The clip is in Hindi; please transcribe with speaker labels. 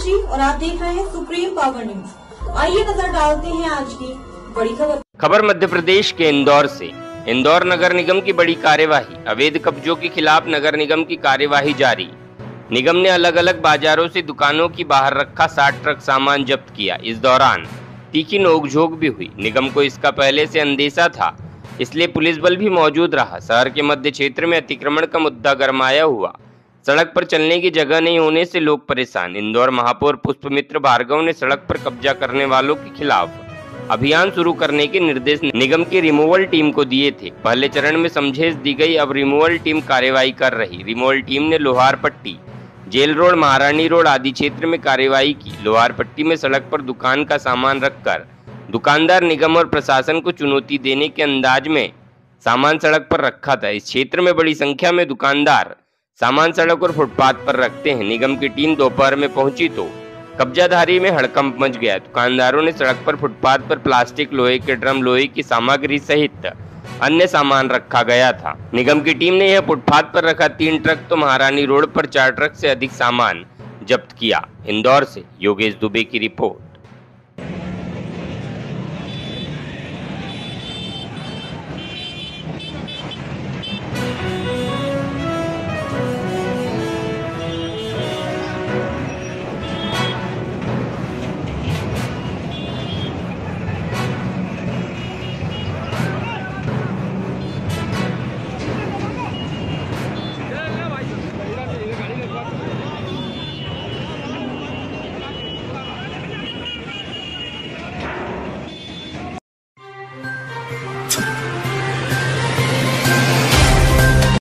Speaker 1: मीनाक्षी और आप देख रहे हैं सुप्रीम पावर न्यूज। आइए नजर डालते हैं आज की बड़ी खबर।
Speaker 2: मध्य प्रदेश के इंदौर से। इंदौर नगर निगम की बड़ी कार्यवाही, अवैध कब्जों के खिलाफ नगर निगम की कार्यवाही जारी। निगम ने अलग अलग बाजारों से दुकानों की बाहर रखा 60 ट्रक सामान जब्त किया। इस दौरान तीखी नोकझोंक भी हुई। निगम को इसका पहले से अंदेशा था, इसलिए पुलिस बल भी मौजूद रहा। शहर के मध्य क्षेत्र में अतिक्रमण का मुद्दा गरमाया हुआ। सड़क पर चलने की जगह नहीं होने से लोग परेशान। इंदौर महापौर पुष्पमित्र भार्गव ने सड़क पर कब्जा करने वालों के खिलाफ अभियान शुरू करने के निर्देश निगम की रिमूवल टीम को दिए थे। पहले चरण में समझेश दी गई, अब रिमूवल टीम कार्रवाई कर रही। रिमूवल टीम ने लोहार पट्टी, जेल रोड, महारानी रोड आदि क्षेत्र में कार्रवाई की। लोहार पट्टी में सड़क पर दुकान का सामान रखकर दुकानदार निगम और प्रशासन को चुनौती देने के अंदाज में सामान सड़क पर रखा था। इस क्षेत्र में बड़ी संख्या में दुकानदार सामान सड़क और फुटपाथ पर रखते हैं। निगम की टीम दोपहर में पहुंची तो कब्जाधारी में हड़कंप मच गया। दुकानदारों ने सड़क पर फुटपाथ पर प्लास्टिक, लोहे के ड्रम, लोहे की सामग्री सहित अन्य सामान रखा गया था। निगम की टीम ने यह फुटपाथ पर रखा 3 ट्रक तो महारानी रोड पर 4 ट्रक से अधिक सामान जब्त किया। इंदौर से योगेश दुबे की रिपोर्ट।